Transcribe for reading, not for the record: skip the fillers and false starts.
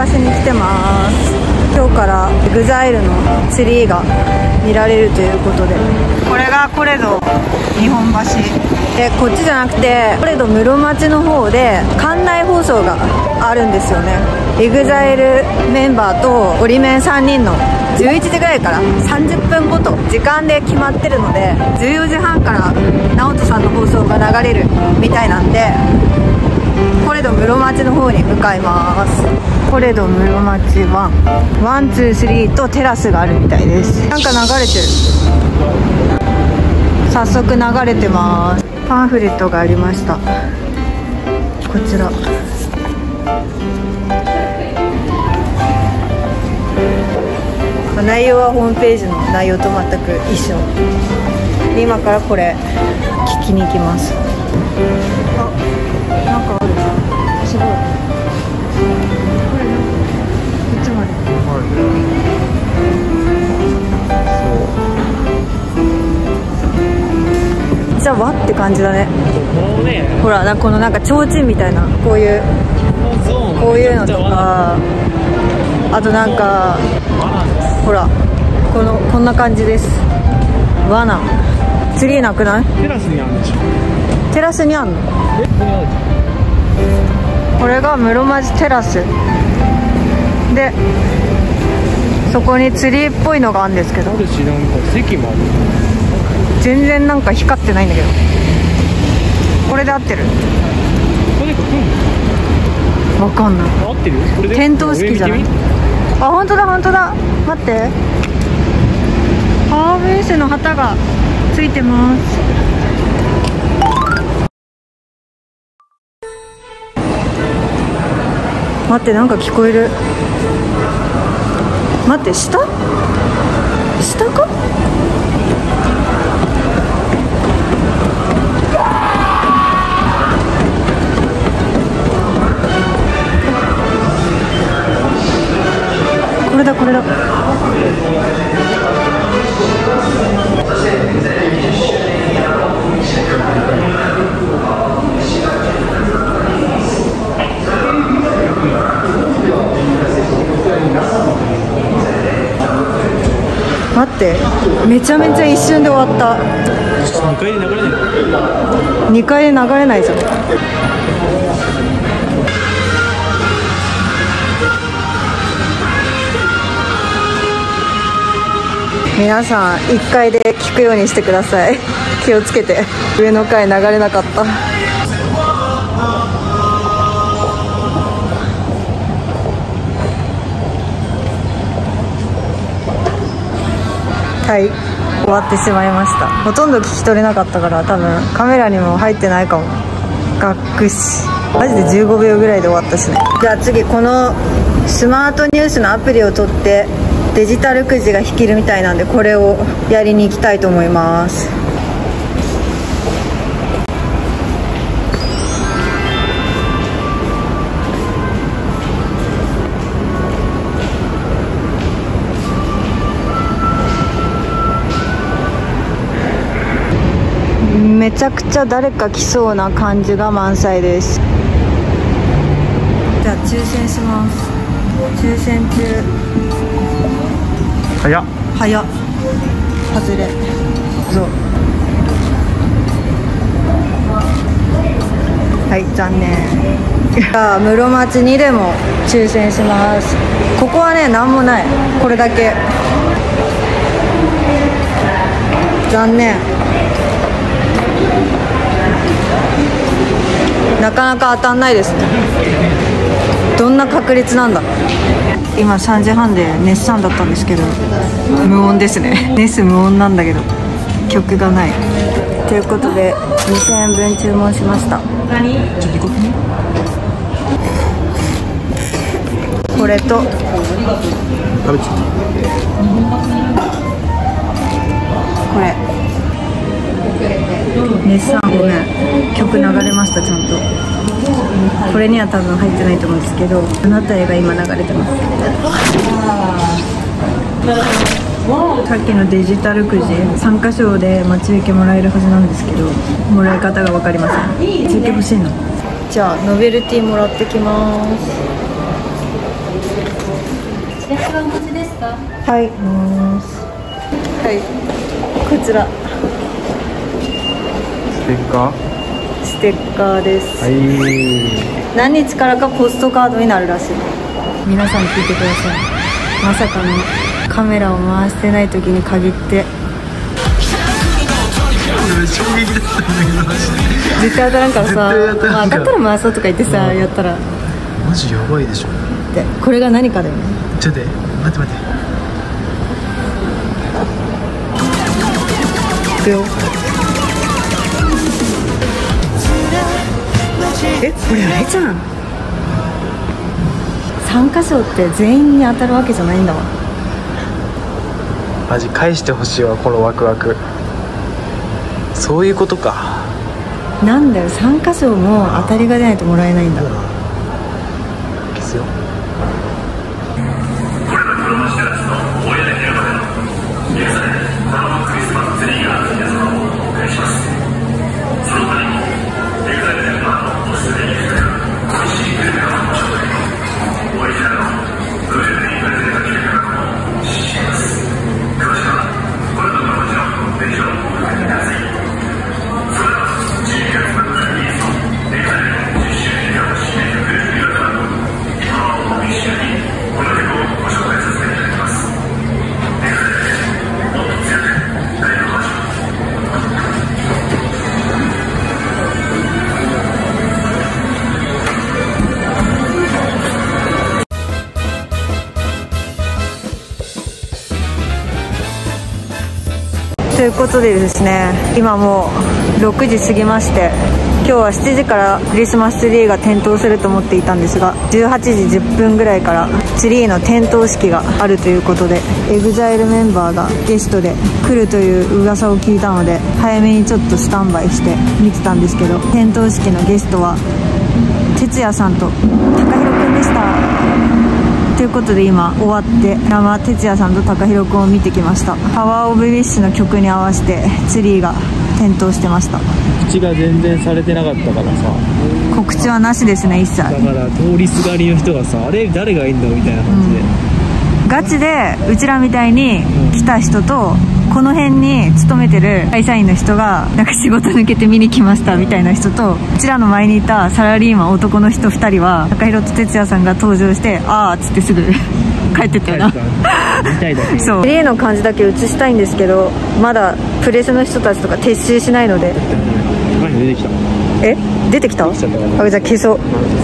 橋に来てます。今日から EXILE のツリーが見られるということで、これがコレド日本橋で、こっちじゃなくてコレド室町の方で館内放送があるんですよね。 EXILE メンバーとオリメン3人の11時ぐらいから30分ごと時間で決まってるので、14時半から直人さんの放送が流れるみたいなんで、コレド室町の方に向かいます。コレド室町1、1、2、3とテラスがあるみたいです。なんか流れてる、早速流れてます。パンフレットがありました。こちら内容はホームページの内容と全く一緒で、今からこれ聞きに行きます。あ、なんかある、すごい。これいつまで、じゃあ和って感じだね。ほら、このなんか提灯みたいな、こういうのとか、あとなんかほら、こんな感じです。和なツリーなくない？テラスにあるんでしょ。テラスにあんの？これが室町テラスで、そこにツリーっぽいのがあるんですけど、席もある。全然なんか光ってないんだけど、これで合ってる？わかんない。合ってる？点灯式じゃない？あ、本当だ本当だ。待って、パワーベースの旗がついてます。待って、なんか聞こえる。待って、下か？これだ。待って、めちゃめちゃ一瞬で終わった。2回で流れない。2回で流れないじゃん。皆さん1回で聞くようにしてください。気をつけて。上の階流れなかった。はい、終わってしまいました。ほとんど聞き取れなかったから、多分カメラにも入ってないかも。がっくし、マジで15秒ぐらいで終わったしね。じゃあ次、このスマートニュースのアプリを取ってデジタルくじが引けるみたいなんで、これをやりに行きたいと思います。めちゃくちゃ誰か来そうな感じが満載です。じゃあ抽選します。抽選中。早っ。外れ。そう。はい、残念。じゃあ室町2でも抽選します。ここはね、なんもない。これだけ。残念。なかなか当たんないですね。どんな確率なんだ。今3時半でネッサンだったんですけど、無音ですね。ネス無音なんだけど曲がない。ということで2000円分注文しました。これとこれ。ネッサンごめん、曲流れました。ちゃんとこれには多分入ってないと思うんですけど、あなたへが今流れてます。さっきのデジタルくじ3箇所で待ち受けもらえるはずなんですけど、もらい方が分かりません。待ち受け欲しいの？じゃあノベルティもらってきます。 チケットはお持ちですか？ はい、はい、こちらステッカー？ ステッカーです。 はい。 何日からかポストカードになるらしい。皆さん聞いてください。まさかのカメラを回してない時に限って衝撃だったんだけどマジで絶対当たらんからさ、まあ、当たったら回そうとか言ってさ、やったらマジやばいでしょ。 でこれが何かだよね。 ちょっと待って待って。 いくよ。これあれじゃん。参加賞って全員に当たるわけじゃないんだわ。 マジ返してほしいわ、このワクワク。そういうことか。 なんだよ、参加賞も当たりが出ないともらえないんだ。 消すよ。 ということでですね、今もう6時過ぎまして、今日は7時からクリスマスツリーが点灯すると思っていたんですが、18時10分ぐらいからツリーの点灯式があるということで、EXILE メンバーがゲストで来るという噂を聞いたので、早めにちょっとスタンバイして見てたんですけど、点灯式のゲストは哲也さんと TAKAHIRO くんでした。ということで今終わって生哲也さんと TAKAHIRO くんを見てきました。パワーオブウィッシュの曲に合わせてツリーが点灯してました。 告知が全然されてなかったからさ。 告知はなしですね、一切。だから通りすがりの人がさ、あれ誰がいいんだみたいな感じで、 ガチでうちらみたいに来た人と、この辺に勤めてる会社員の人がなんか仕事抜けて見に来ましたみたいな人と、うちらの前にいたサラリーマン男の人2人は TAKAHIRO と哲也さんが登場してあーっつってすぐ帰ってったよな。そう、ツリーの感じだけ映したいんですけど、まだプレスの人たちとか撤収しないので。 前に出てきた。 え、出てきた？あ、じゃあ消そう。